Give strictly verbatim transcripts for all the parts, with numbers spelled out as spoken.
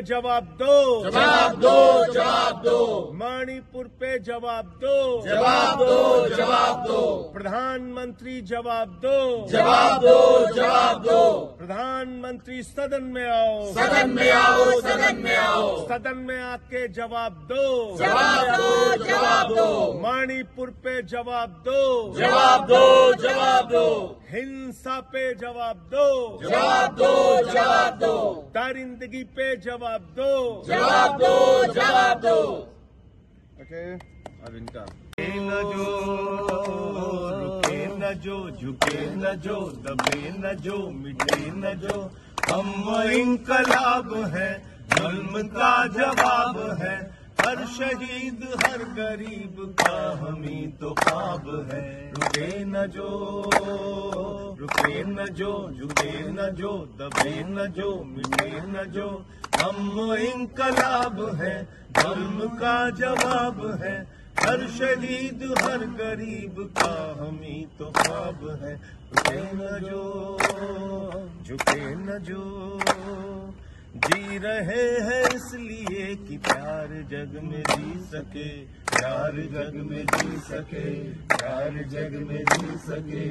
जवाब दो, जवाब दो, जवाब दो। मणिपुर पे जवाब दो, जवाब दो, जवाब दो। प्रधानमंत्री जवाब दो, जवाब दो, जवाब दो। प्रधानमंत्री सदन में आओ, सदन में आओ, सदन में आओ। सदन में आके जवाब दो, जवाब दो, जवाब दो। मणिपुर पे जवाब दो, जवाब दो, जवाब दो। हिंसा पे जवाब दो, जवाब दो, जवाब दो। दरिंदगी पे जवाब दो, जवाब दो, जवाब दो। ओके अब इनका न जो रुके न जो झुके न जो दबे न जो मिटे न जो हम इंकलाब है, जुल्म का जवाब है। हर शहीद हर गरीब का हमी तो ख्वाब है। रुके न जो रुके न जो झुके न जो दबे न जो मिटे न जो हम इंकलाब है, जुल्म का जवाब है। हर शहीद हर गरीब का हमी तो ख्वाब है। रुके न जो झुके न जो जी रहे हैं इसलिए कि प्यार जग में जी सके, प्यार जग में जी सके, प्यार जग में जी सके।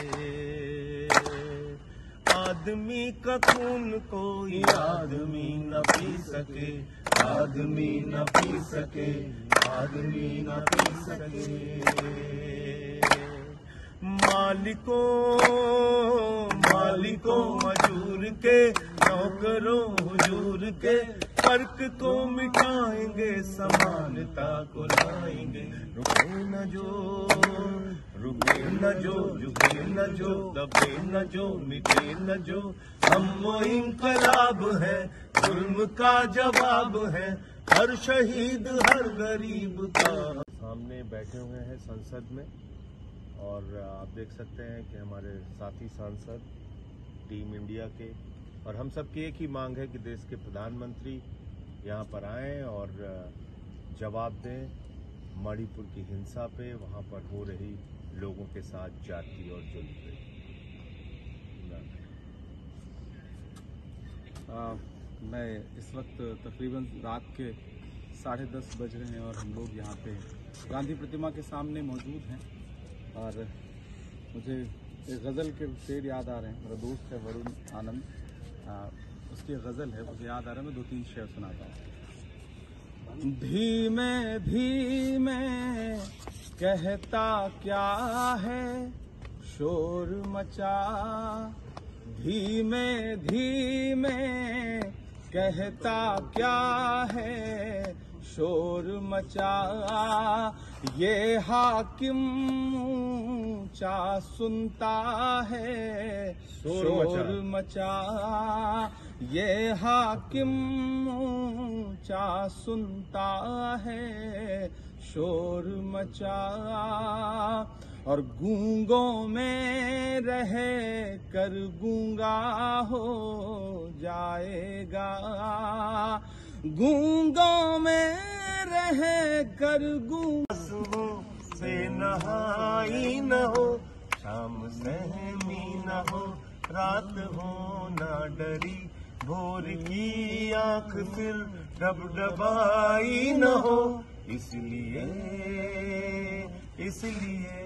आदमी का खून कोई आदमी न पी सके, आदमी न पी सके, आदमी न पी सके। मालिकों मालिकों मजूर के, नौकरों हुजूर के, फर्क को मिटाएंगे, समानता को लाएंगे। रुके न जो रुके न जो झुके न जो दबे न जो मिटे न जो हम इंकलाब है, जुल्म का जवाब है। हर शहीद हर गरीब का सामने बैठे हुए हैं संसद में, और आप देख सकते हैं कि हमारे साथी सांसद टीम इंडिया के, और हम सब की एक ही मांग है कि देश के प्रधानमंत्री यहाँ पर आएं और जवाब दें मणिपुर की हिंसा पे, वहाँ पर हो रही लोगों के साथ जाति और जुल्म पे। आ, मैं इस वक्त तकरीबन रात के साढ़े दस बज रहे हैं और हम लोग यहाँ पे गांधी प्रतिमा के सामने मौजूद हैं, और मुझे एक गज़ल के शेर याद आ रहे हैं। मेरा दोस्त है वरुण आनंद, आ, उसकी गज़ल है, मुझे याद आ रहा है। मैं दो तीन शेर सुनाता हूँ। धीमे धीमे कहता क्या है शोर मचा, धीमे धीमे कहता क्या है शोर मचा। ये हाकिम ऊंचा सुनता है शोर मचा, ये हाकिम ऊंचा सुनता है शोर मचा। और गूंगों में रह कर गूंगा हो जाएगा, गूंगों में रह कर गूंगा से नहाई न हो, शाम सहमी न हो, रात हो ना डरी, भोर की आंख फिर डबडबाई न हो। इसलिए इसलिए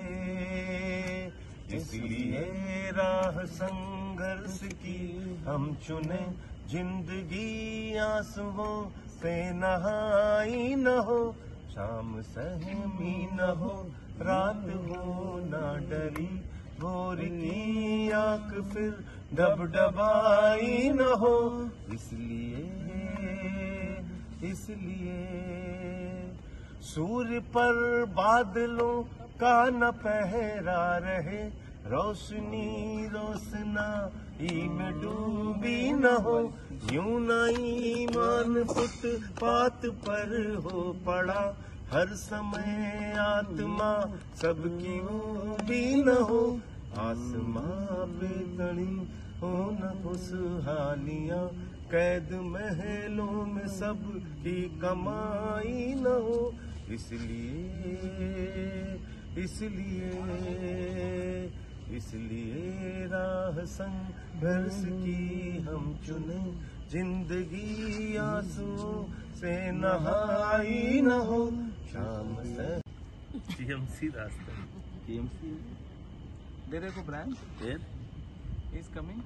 इसलिए राह संघर्ष की हम चुने, जिंदगी आंसुओं से नहाई न हो, शाम सहमी न हो, रात हो ना डरी, भोर की आंख फिर डबडबाई न हो। इसलिए इसलिए सूर्य पर बादलों का न पहरा रहे, रोशनी रोशनाई में डूबी न हो। यूं न ईमान फुटपाथ पर हो पड़ा, हर समय आत्मा सबकी ऊबी न हो। आसमां पे तड़ी हो न खुशहालियां, कैद महलों में सब की कमाई न हो। इसलिए इसलिए इसलिए राह संघर्ष की हम चुने, जिंदगी आंसुओं से नहाई न हो शाम से। टीएमसी रास्ता टीएमसी दे रहे को ब्रांड इज कमिंग।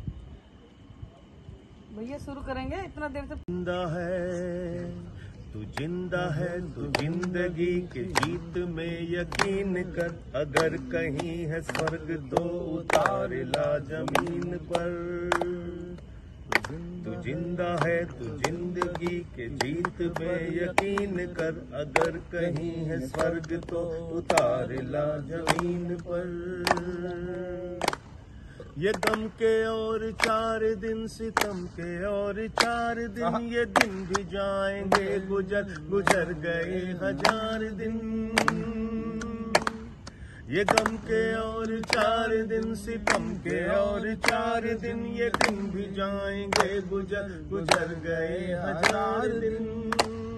भैया शुरू करेंगे इतना देर से। जिंदा है तू जिंदा है तू जिंदगी के जीत में यकीन कर, अगर कहीं है स्वर्ग तो उतार ला जमीन पर। तू जिंदा है तू जिंदगी के जीत में यकीन कर, अगर कहीं है स्वर्ग तो उतार ला जमीन पर। ये गम के और चार दिन सितम के और चार दिन, ये दिन भी जाएंगे गुजर गुजर गए हजार दिन। ये गम के और चार दिन सितम के और चार दिन, ये दिन भी जाएंगे गुजर गुजर गए हजार दिन।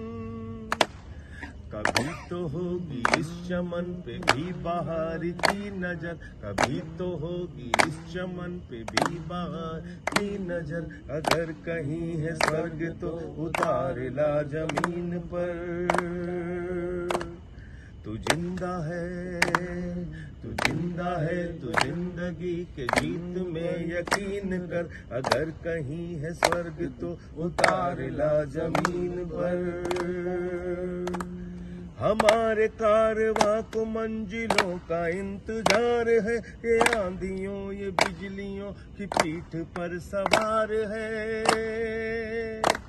कभी तो होगी इस चमन पे भी बहार की नजर, कभी तो होगी इस चमन पे भी बहार की नजर, अगर कहीं है स्वर्ग तो उतार ला जमीन पर। तू जिंदा है तू जिंदा है तू जिंदगी के जीत में यकीन कर, अगर कहीं है स्वर्ग तो उतार ला जमीन पर। हमारे कारवां को मंजिलों का इंतजार है, ये आंधियों ये बिजलियों की पीठ पर सवार है।